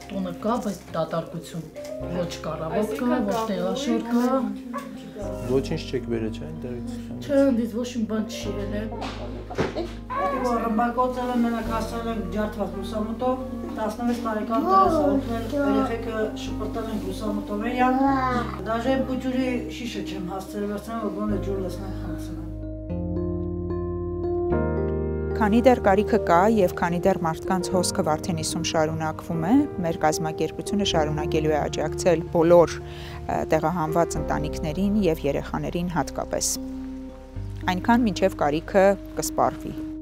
տունը կա, բայց դատարկություն ոչ կառավարտ կա, ոչ տեղաշոր կա։ Ոչինչ չեք վերել, չէ՞, այնտեղից։ Չէ, ընդից ոչ մի բան չի ելել։ Ռմբակոծել են, մենակ հասել են ջարդված լուսամուտով, 16 տարեկան տղաս օգնել, երեխեքը շպրտել են լուսամուտով էրյան, դաժե բուջուրի շիշը չեմ հասցրել վերցնել, որ գոնե ջուր լսնեմ խմցնեմ։ Քանի դեռ կարիքը կա եւ քանի դեռ մարդկանց հոսքը Վարդենիսում շարունակվում է, մեր կազմակերպությունը շարունակելու է աջակցել բոլոր տեղահանված ընտանիքներին եւ երեխաներին հատկապես։ Այնքան մինչեւ կարիքը կսպառվի։